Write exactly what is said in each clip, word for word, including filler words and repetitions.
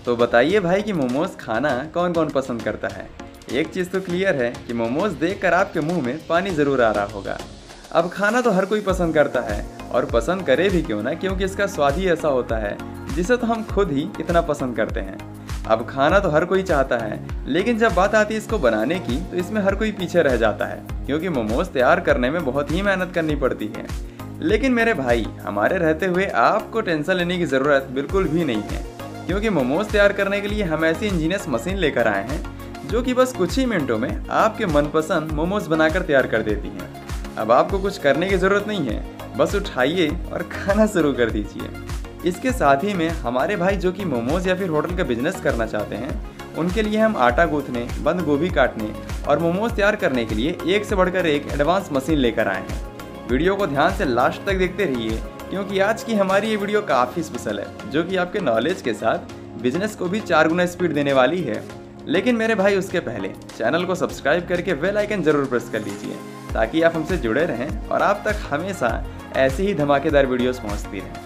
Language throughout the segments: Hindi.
तो बताइए भाई कि मोमोज खाना कौन कौन पसंद करता है। एक चीज़ तो क्लियर है कि मोमोज देखकर आपके मुंह में पानी ज़रूर आ रहा होगा। अब खाना तो हर कोई पसंद करता है, और पसंद करे भी क्यों ना, क्योंकि इसका स्वाद ही ऐसा होता है जिसे तो हम खुद ही इतना पसंद करते हैं। अब खाना तो हर कोई चाहता है, लेकिन जब बात आती है इसको बनाने की तो इसमें हर कोई पीछे रह जाता है, क्योंकि मोमोज तैयार करने में बहुत ही मेहनत करनी पड़ती है। लेकिन मेरे भाई, हमारे रहते हुए आपको टेंशन लेने की ज़रूरत बिल्कुल भी नहीं है, क्योंकि मोमोज तैयार करने के लिए हम ऐसी इंजीनियस मशीन लेकर आए हैं जो कि बस कुछ ही मिनटों में आपके मनपसंद मोमोज बनाकर तैयार कर देती हैं। अब आपको कुछ करने की ज़रूरत नहीं है, बस उठाइए और खाना शुरू कर दीजिए। इसके साथ ही में हमारे भाई जो कि मोमोज या फिर होटल का बिजनेस करना चाहते हैं, उनके लिए हम आटा गूंथने, बंद गोभी काटने और मोमोज तैयार करने के लिए एक से बढ़कर एक एडवांस मशीन लेकर आए हैं। वीडियो को ध्यान से लास्ट तक देखते रहिए, क्योंकि आज की हमारी ये वीडियो काफ़ी स्पेशल है, जो कि आपके नॉलेज के साथ बिजनेस को भी चार गुना स्पीड देने वाली है। लेकिन मेरे भाई, उसके पहले चैनल को सब्सक्राइब करके बेल आइकन जरूर प्रेस कर लीजिए, ताकि आप हमसे जुड़े रहें और आप तक हमेशा ऐसे ही धमाकेदार वीडियोस पहुंचती रहें।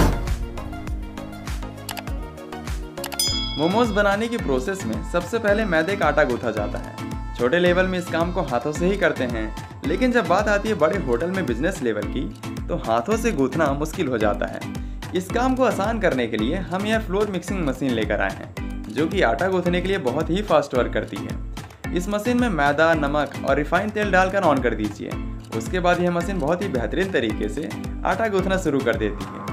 मोमोज बनाने की प्रोसेस में सबसे पहले मैदे का आटा गूंथा जाता है। छोटे लेवल में इस काम को हाथों से ही करते हैं, लेकिन जब बात आती है बड़े होटल में बिजनेस लेवल की, तो हाथों से गूंथना मुश्किल हो जाता है। इस काम को आसान करने के लिए हम यह फ्लोर मिक्सिंग मशीन लेकर आए हैं, जो कि आटा गूंथने के लिए बहुत ही फास्ट वर्क करती है। इस मशीन में मैदा, नमक और रिफाइंड तेल डालकर ऑन कर दीजिए। उसके बाद यह मशीन बहुत ही बेहतरीन तरीके से आटा गूंथना शुरू कर देती है।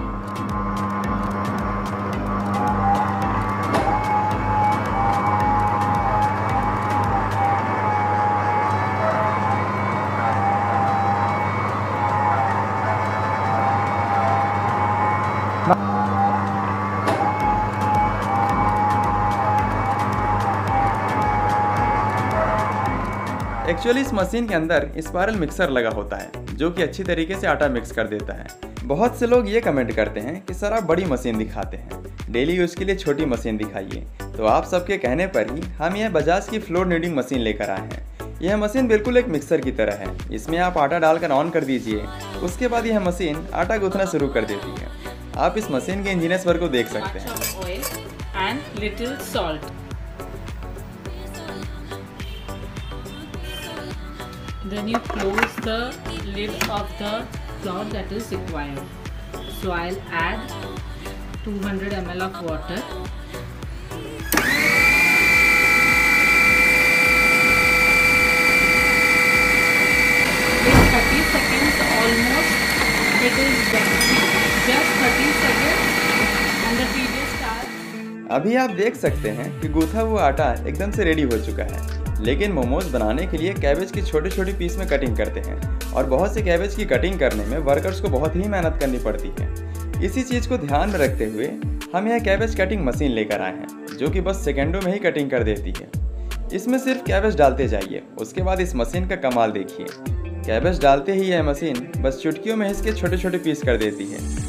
एक्चुअली इस मशीन के अंदर स्पाइरल मिक्सर लगा होता है, जो कि अच्छी तरीके से आटा मिक्स कर देता है। बहुत से लोग ये कमेंट करते हैं कि सर आप बड़ी मशीन दिखाते हैं, डेली यूज के लिए छोटी मशीन दिखाइए। तो आप सबके कहने पर ही हम यह बजाज की फ्लोर नीडिंग मशीन लेकर आए हैं। यह मशीन बिल्कुल एक मिक्सर की तरह है। इसमें आप आटा डालकर ऑन कर दीजिए, उसके बाद यह मशीन आटा गूंथना शुरू कर देती है। आप इस मशीन के इंजीनियर्स वर्क को देख सकते हैं। Then you close the lid of the flour that is required. So I'll add two hundred milliliters of water. In thirty seconds almost it is done. Just thirty seconds and the video starts. अभी आप देख सकते हैं कि गूंथा हुआ आटा एकदम से रेडी हो चुका है। लेकिन मोमोज बनाने के लिए कैबेज की छोटे छोटे पीस में कटिंग करते हैं, और बहुत से कैबेज की कटिंग करने में वर्कर्स को बहुत ही मेहनत करनी पड़ती है। इसी चीज़ को ध्यान में रखते हुए हम यह कैबेज कटिंग मशीन लेकर आए हैं, जो कि बस सेकंडों में ही कटिंग कर देती है। इसमें सिर्फ कैबेज डालते जाइए, उसके बाद इस मशीन का कमाल देखिए। कैबेज डालते ही यह मशीन बस चुटकियों में इसके छोटे छोटे पीस कर देती है।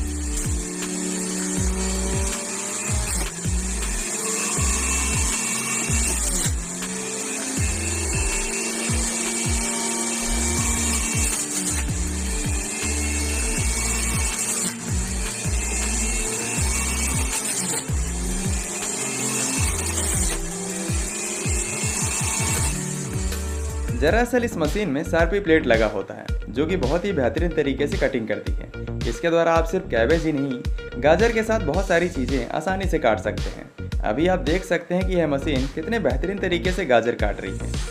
दरअसल इस मशीन में शार्पी प्लेट लगा होता है, जो कि बहुत ही बेहतरीन तरीके से कटिंग करती है। इसके द्वारा आप सिर्फ कैबेज ही नहीं, गाजर के साथ बहुत सारी चीज़ें आसानी से काट सकते हैं। अभी आप देख सकते हैं कि यह मशीन कितने बेहतरीन तरीके से गाजर काट रही है।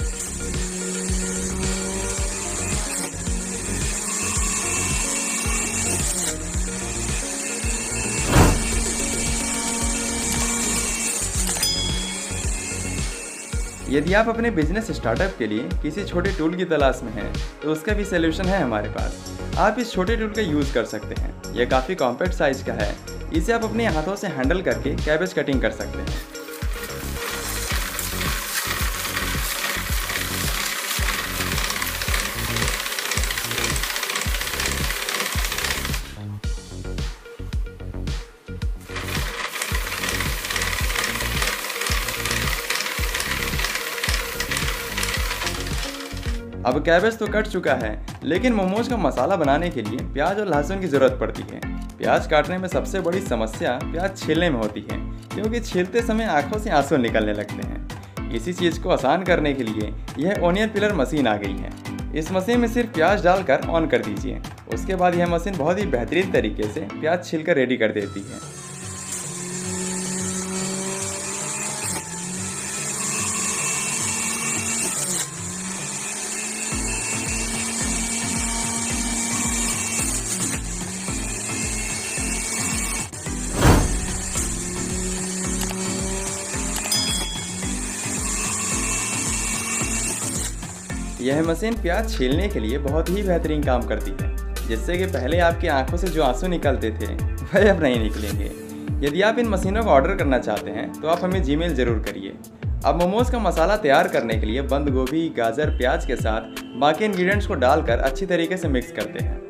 यदि आप अपने बिजनेस स्टार्टअप के लिए किसी छोटे टूल की तलाश में हैं, तो उसका भी सलूशन है हमारे पास। आप इस छोटे टूल का यूज़ कर सकते हैं। यह काफ़ी कॉम्पैक्ट साइज का है। इसे आप अपने हाथों से हैंडल करके कैबेज कटिंग कर सकते हैं। अब कैबेज तो कट चुका है, लेकिन मोमोज का मसाला बनाने के लिए प्याज और लहसुन की ज़रूरत पड़ती है। प्याज काटने में सबसे बड़ी समस्या प्याज छीलने में होती है, क्योंकि छीलते समय आंखों से आंसू निकलने लगते हैं। इसी चीज़ को आसान करने के लिए यह ओनियन पिलर मशीन आ गई है। इस मशीन में सिर्फ प्याज डालकर ऑन कर दीजिए। उसके बाद यह मशीन बहुत ही बेहतरीन तरीके से प्याज छीलकर रेडी कर देती है। यह मशीन प्याज छीलने के लिए बहुत ही बेहतरीन काम करती है, जिससे कि पहले आपकी आंखों से जो आंसू निकलते थे वह अब नहीं निकलेंगे। यदि आप इन मशीनों को ऑर्डर करना चाहते हैं तो आप हमें जीमेल जरूर करिए। अब मोमोज का मसाला तैयार करने के लिए बंद गोभी, गाजर, प्याज के साथ बाकी इंग्रेडिएंट्स को डालकर अच्छी तरीके से मिक्स करते हैं।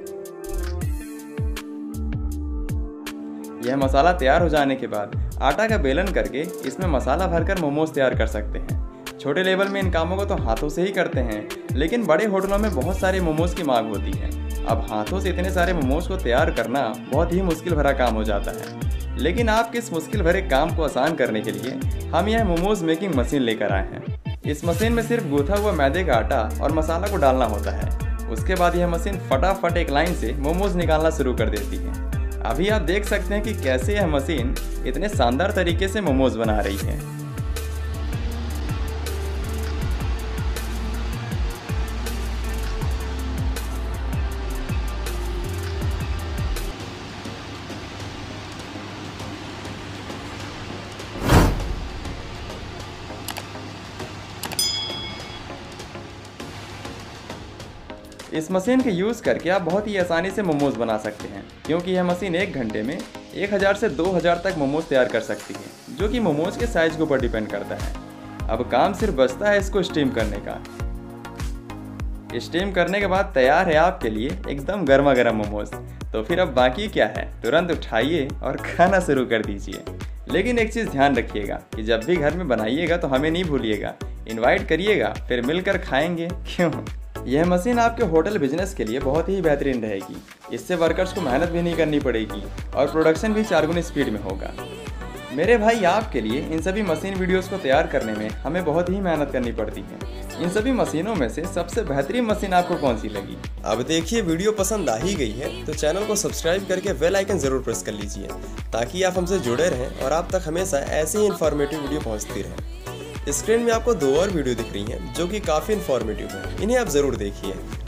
यह मसाला तैयार हो जाने के बाद आटा का बेलन करके इसमें मसाला भरकर मोमोज तैयार कर सकते हैं। छोटे लेवल में इन कामों को तो हाथों से ही करते हैं, लेकिन बड़े होटलों में बहुत सारे मोमोज की मांग होती है। अब हाथों से इतने सारे मोमोज को तैयार करना बहुत ही मुश्किल भरा काम हो जाता है, लेकिन आपके इस मुश्किल भरे काम को आसान करने के लिए हम यह मोमोज मेकिंग मशीन लेकर आए हैं। इस मशीन में सिर्फ गूथा हुआ मैदे का आटा और मसाला को डालना होता है। उसके बाद यह मशीन फटाफट एक लाइन से मोमोज निकालना शुरू कर देती है। अभी आप देख सकते हैं कि कैसे यह मशीन इतने शानदार तरीके से मोमोज बना रही है। इस मशीन के यूज़ करके आप बहुत ही आसानी से मोमोज बना सकते हैं, क्योंकि यह मशीन एक घंटे में एक हज़ार से दो हज़ार तक मोमोज तैयार कर सकती है, जो कि मोमोज के साइज के ऊपर डिपेंड करता है। अब काम सिर्फ बचता है इसको स्टीम करने का। स्टीम करने के बाद तैयार है आपके लिए एकदम गर्मा गर्म मोमोज। तो फिर अब बाकी क्या है, तुरंत उठाइए और खाना शुरू कर दीजिए। लेकिन एक चीज़ ध्यान रखिएगा कि जब भी घर में बनाइएगा तो हमें नहीं भूलिएगा, इन्वाइट करिएगा, फिर मिलकर खाएंगे। क्यों? यह मशीन आपके होटल बिजनेस के लिए बहुत ही बेहतरीन रहेगी। इससे वर्कर्स को मेहनत भी नहीं करनी पड़ेगी और प्रोडक्शन भी चार गुनी स्पीड में होगा। मेरे भाई, आपके लिए इन सभी मशीन वीडियोस को तैयार करने में हमें बहुत ही मेहनत करनी पड़ती है। इन सभी मशीनों में से सबसे बेहतरीन मशीन आपको कौन सी लगी? अब देखिए, वीडियो पसंद आ ही गई है तो चैनल को सब्सक्राइब करके बेल आइकन जरूर प्रेस कर लीजिए, ताकि आप हमसे जुड़े रहें और आप तक हमेशा ऐसे ही इन्फॉर्मेटिव वीडियो पहुँचती रहे। स्क्रीन में आपको दो और वीडियो दिख रही हैं जो कि काफ़ी इन्फॉर्मेटिव है, इन्हें आप ज़रूर देखिए।